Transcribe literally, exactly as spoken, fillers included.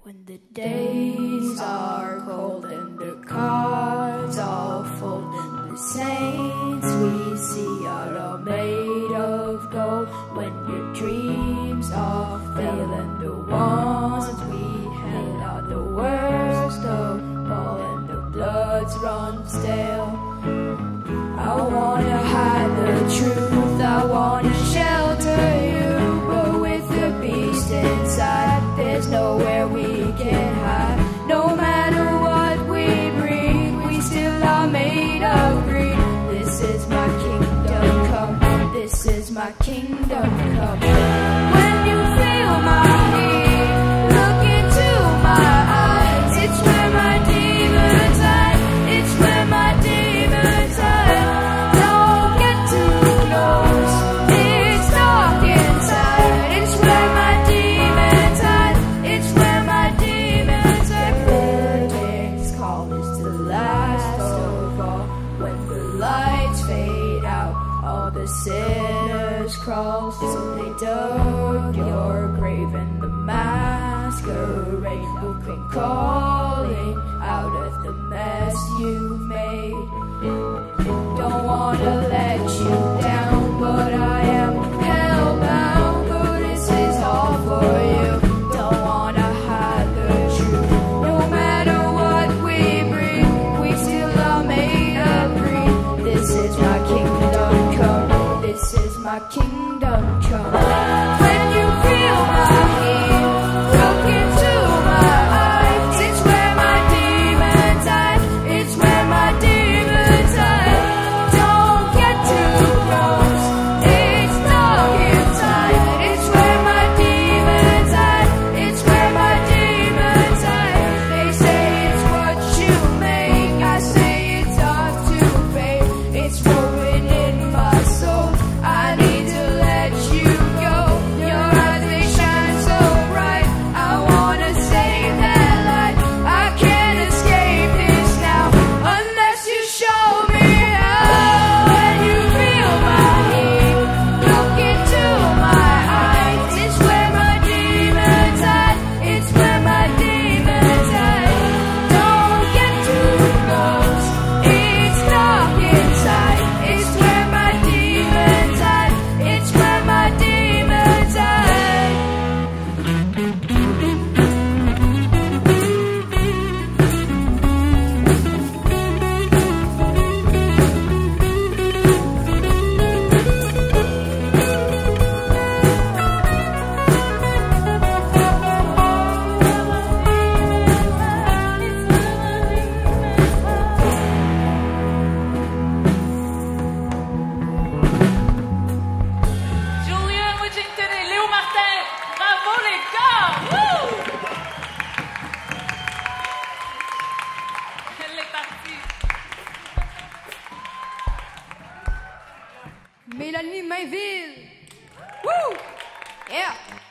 When the days are cold and the cards all fold and the saints we see are all made of gold, when your dreams all fail and the ones we hate are the worst of all and the bloods run stale, I wanna hide the truth, I wanna shelter you, but with the beast inside there's nowhere we can hide. No matter what we bring, we still are made of green. This is my kingdom come, this is my kingdom come. When you feel my heat, look into my eyes. It's where my demons hide, it's where my demons hide. Don't get too close, it's dark inside. It's where my demons hide, it's where my demons hide. Verdict's call is the last of all. When the lights fade out, all the sinners crawl. So they dug your grave and the masquerade will come calling out of the mess you made. Don't wanna let you down, but I am hellbound. But this is all for you. Don't wanna hide the truth. No matter what we bring, we still are made of green. This is my kingdom come, this is my kingdom come. When you feel my heat, look into my eyes. It's where my demons hide, it's where my demons hide. Don't get too close, it's dark inside. It's where my demons hide, it's where my demons hide. They say it's what you make, I say it's hard to fake. It's woven in my soul, I need to let you go. Your eyes, they shine so bright, I wanna save that light. I can't escape this now, unless you show me how. When you feel my heat, look into my eyes. It's where my demons hide, it's where my demons hide. Don't get too close, it's dark inside. It's where my demons hide, it's where my demons hide. Julian Wigington et Léo Martin, bravo les gars! Wouh! Elle est partie. Mélanie Mainville. Woo! Yeah!